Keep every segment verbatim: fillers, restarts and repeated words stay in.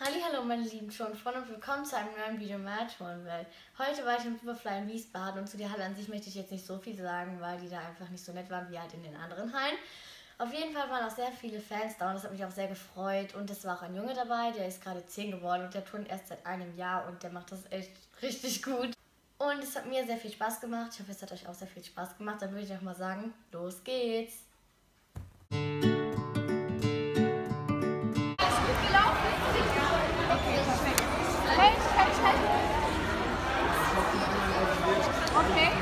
Hallo meine lieben Turnfreunde und willkommen zu einem neuen Video meiner Turnwelt. Heute war ich im Superfly in Wiesbaden und zu der Halle an sich möchte ich jetzt nicht so viel sagen, weil die da einfach nicht so nett waren wie halt in den anderen Hallen. Auf jeden Fall waren auch sehr viele Fans da und das hat mich auch sehr gefreut und es war auch ein Junge dabei, der ist gerade zehn geworden und der turnt erst seit einem Jahr und der macht das echt richtig gut. Und es hat mir sehr viel Spaß gemacht, ich hoffe es hat euch auch sehr viel Spaß gemacht, dann würde ich auch mal sagen, los geht's! Okay.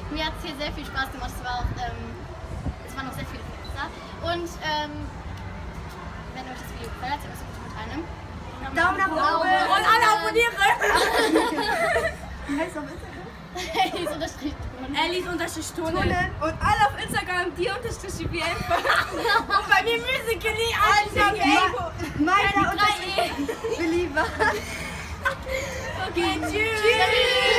Mir hat es hier sehr viel Spaß gemacht. Es, war auch, ähm, es waren noch sehr viele Fans da. Und ähm, wenn euch das Video gefällt, seid bitte mit einem Daumen nach oben und alle abonnieren. Wie heißt es auf Instagram? Alice unterstrich Alice unterstrich Tunnel. Und alle auf Instagram, die unterstrich wie einfach. Und bei mir Musical.ly, Alter, meiner unterstrich Belieber. Okay, tschüss.